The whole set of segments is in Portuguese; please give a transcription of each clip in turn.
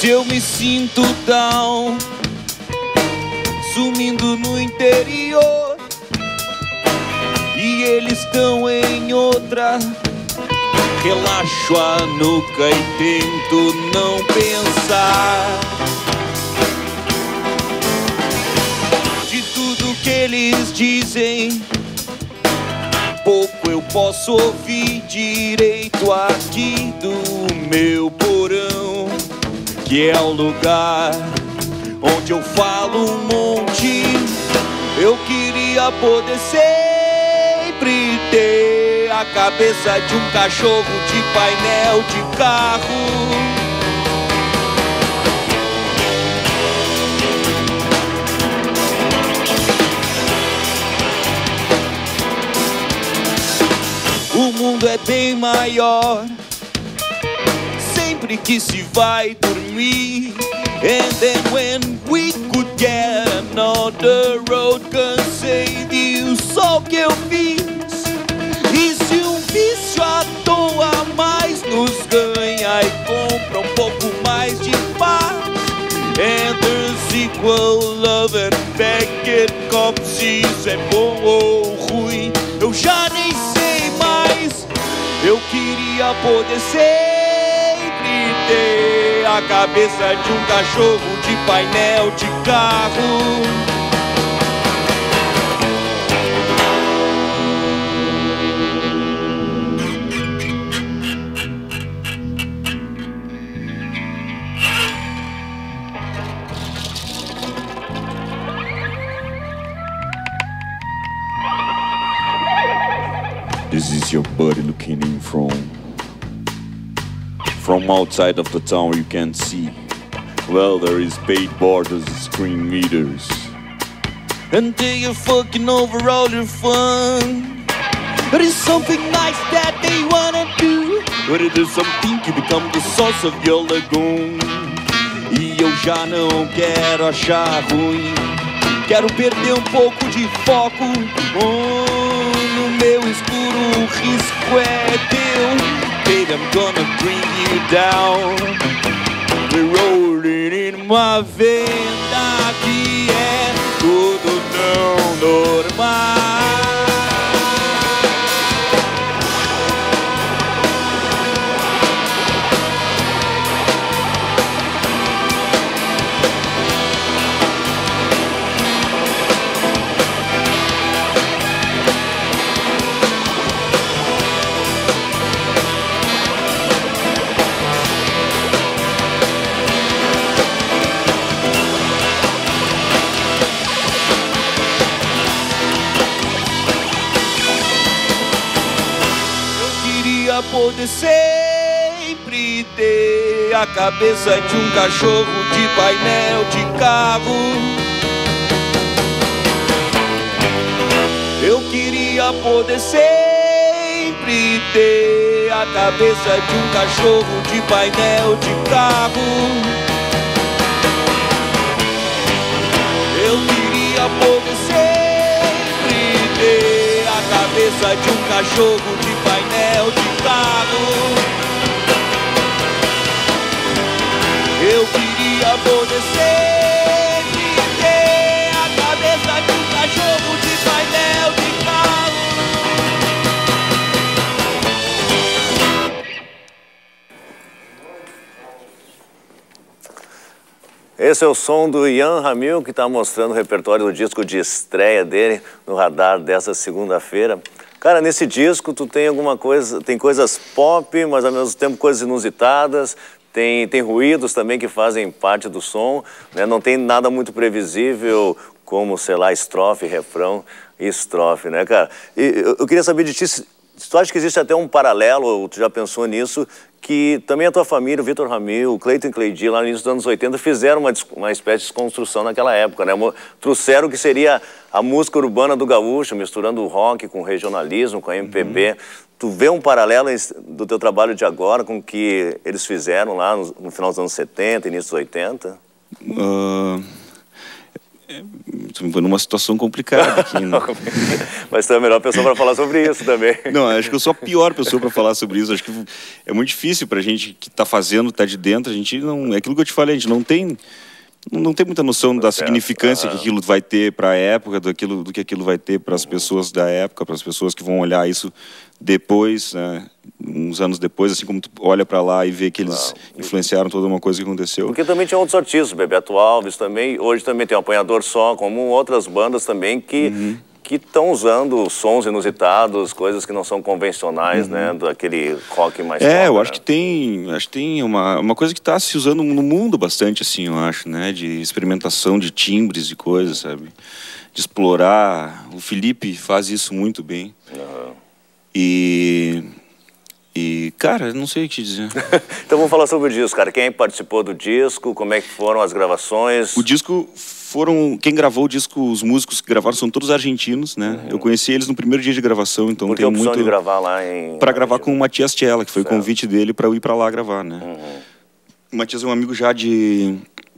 Se eu me sinto down, sumindo no interior, e eles estão em outra, relaxo a nuca e tento não pensar. De tudo que eles dizem, pouco eu posso ouvir direito aqui do meu porão, que é o lugar onde eu falo um monte. Eu queria poder sempre ter a cabeça de um cachorro de painel de carro. O mundo é bem maior sempre que se vai dormir. And then when we could get another road, cansei de só o que eu fiz. E se um vício à toa mais nos ganha e compra um pouco mais de paz? And there's equal love and back it comes. Se isso é bom ou ruim, eu já nem sei mais. Eu queria poder sempre ter a cabeça de um cachorro de painel de carro. This is your buddy looking in from outside of the town. You can see, well, there is paid borders, screen meters, and they are fucking over all your fun. But it's something nice that they wanna do, but it is something to become the source of your lagoon. E eu já não quero achar ruim, quero perder um pouco de foco. No meu escuro o risco é teu. Baby, I'm gonna bring you down. We're rolling in uma venda que é tudo tão normal. Poder sempre ter a cabeça de um cachorro de painel de carro. Eu queria poder sempre ter a cabeça de um cachorro de painel de carro. Eu queria poder sempre ter a cabeça de um cachorro de painel de carro. Eu queria poder sempre ter a cabeça de um cachorro de painel de carro. Esse é o som do Ian Ramil, que está mostrando o repertório do disco de estreia dele no Radar dessa segunda-feira. Cara, nesse disco tu tem alguma coisa, tem coisas pop, mas ao mesmo tempo coisas inusitadas, tem ruídos também que fazem parte do som, né? Não tem nada muito previsível como, sei lá, estrofe, refrão e estrofe, né, cara? E eu queria saber de ti, se tu acha que existe até um paralelo, ou tu já pensou nisso, que também a tua família, o Vitor Ramil, o Cleiton e Cleidi, lá no início dos anos 80, fizeram uma espécie de desconstrução naquela época, né? Trouxeram o que seria a música urbana do gaúcho, misturando o rock com o regionalismo, com a MPB. Tu vê um paralelo do teu trabalho de agora com o que eles fizeram lá no final dos anos 70, início dos 80? Tu me põe numa situação complicada aqui, né? Mas tu é a melhor pessoa para falar sobre isso também. Não, acho que eu sou a pior pessoa para falar sobre isso. Acho que é muito difícil pra gente que tá fazendo, tá de dentro. A gente não... É aquilo que eu te falei, a gente não tem muita noção da significância que aquilo vai ter para a época, do que aquilo vai ter para as pessoas da época, para as pessoas que vão olhar isso depois, né? Uns anos depois, assim como tu olha para lá e vê que eles influenciaram toda uma coisa que aconteceu. Porque também tinha outros artistas, Bebeto Alves também, hoje também tem um Apanhador Só, como outras bandas também que estão usando sons inusitados, coisas que não são convencionais, né, daquele rock mais forte. Eu acho que tem uma coisa que está se usando no mundo bastante, assim, eu acho, né, de experimentação de timbres e coisas, sabe, de explorar. O Felipe faz isso muito bem. E, cara, eu não sei o que te dizer. Então vamos falar sobre o disco, cara. Quem participou do disco, como é que foram as gravações? O disco quem gravou o disco, os músicos que gravaram são todos argentinos, né? Eu conheci eles no primeiro dia de gravação, então tem muito... Por que a opção de gravar lá em... Para gravar com o Matias Tchela, que foi o convite dele para eu ir para lá gravar, né? O Matias é um amigo já de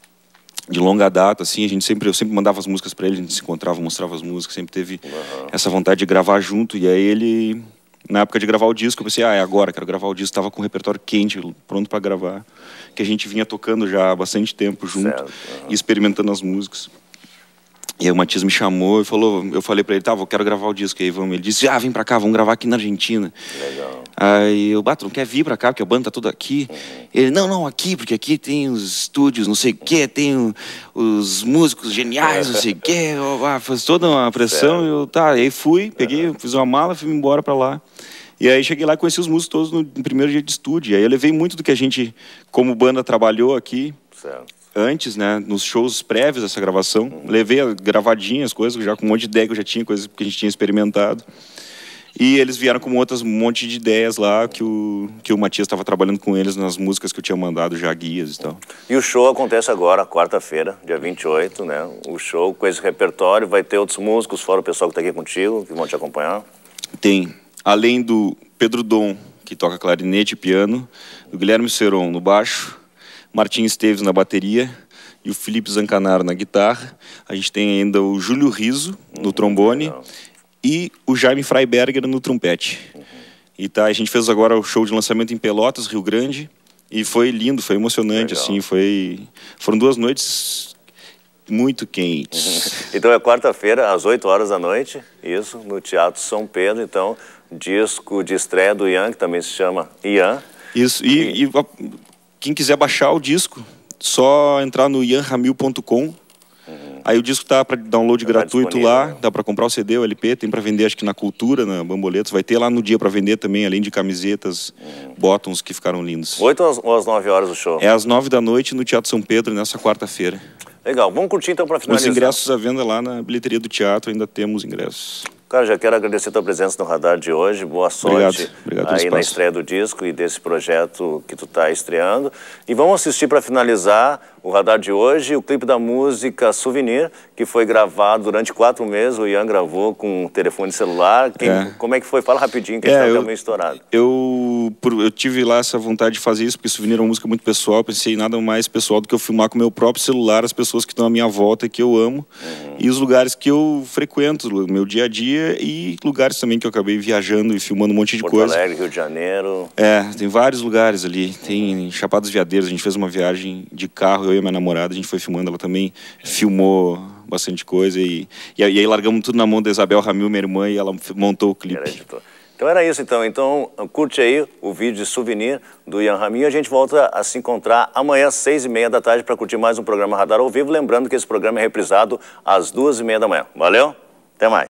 longa data, assim, eu sempre mandava as músicas para ele, a gente se encontrava, mostrava as músicas, sempre teve essa vontade de gravar junto, e aí ele... Na época de gravar o disco, eu pensei, é agora, quero gravar o disco. Estava com o repertório quente, pronto para gravar. Que a gente vinha tocando já há bastante tempo junto, e experimentando as músicas. E aí o Matias me chamou e falou, eu falei para ele, tá, eu quero gravar o disco aí, vamos. Ele disse, vem para cá, vamos gravar aqui na Argentina. Legal. Aí eu, tu não quer vir para cá, porque a banda tá toda aqui? Ele, não, aqui, porque aqui tem os estúdios, não sei o quê, tem os músicos geniais, não sei o quê. Faz toda uma pressão, aí fui, peguei, fiz uma mala, fui embora para lá. E aí cheguei lá e conheci os músicos todos no primeiro dia de estúdio. E aí eu levei muito do que a gente, como banda, trabalhou aqui antes, né, nos shows prévios dessa gravação. Levei gravadinhas, coisas, já com um monte de ideia que eu já tinha, coisas que a gente tinha experimentado. E eles vieram com um monte de ideias lá, que o Matias estava trabalhando com eles nas músicas que eu tinha mandado, já guias e tal. E o show acontece agora, quarta-feira, dia 28, né? O show com esse repertório, vai ter outros músicos, fora o pessoal que está aqui contigo, que vão te acompanhar? Tem. Além do Pedro Dom, que toca clarinete e piano, do Guilherme Seron no baixo, Martim Esteves na bateria e o Felipe Zancanaro na guitarra. A gente tem ainda o Júlio Riso no trombone e o Jaime Freiberger no trompete. E a gente fez agora o show de lançamento em Pelotas, Rio Grande, e foi lindo, foi emocionante, assim, foram 2 noites muito quentes. Então é quarta-feira, às 8 horas da noite, isso, no Teatro São Pedro. Então, disco de estreia do Ian, que também se chama Ian. Isso, e quem quiser baixar o disco, só entrar no ianramil.com. Aí o disco tá para download gratuito lá, dá para comprar o CD, o LP, tem para vender acho que na Cultura, na Bamboletos, vai ter lá no dia para vender também, além de camisetas, bottoms que ficaram lindos. 8 ou às 9 horas o show? É às 9 da noite no Teatro São Pedro, nessa quarta-feira. Legal, vamos curtir então para finalizar. Os ingressos à venda lá na bilheteria do teatro, ainda temos ingressos. Cara, já quero agradecer a tua presença no Radar de hoje, boa sorte aí na estreia do disco e desse projeto que tu está estreando. E vamos assistir para finalizar o Radar de hoje, o clipe da música Souvenir, que foi gravado durante 4 meses, o Ian gravou com um telefone celular. Como é que foi? Fala rapidinho, que a gente está meio estourado. Eu tive lá essa vontade de fazer isso, porque Souvenir é uma música muito pessoal, pensei em nada mais pessoal do que eu filmar com o meu próprio celular as pessoas que estão à minha volta e que eu amo, e os lugares que eu frequento, no meu dia a dia, e lugares também que eu acabei viajando e filmando um monte de coisa. Porto Alegre, Rio de Janeiro. Tem vários lugares ali. Tem Chapadas Veadeiras, a gente fez uma viagem de carro, eu e a minha namorada, a gente foi filmando, ela também filmou bastante coisa. E aí largamos tudo na mão da Isabel Ramil, minha irmã, e ela montou o clipe. Então era isso, então curte aí o vídeo de Souvenir do Ian Ramil e a gente volta a se encontrar amanhã às 6h30 da tarde para curtir mais um programa Radar ao vivo. Lembrando que esse programa é reprisado às 2h30 da manhã. Valeu? Até mais.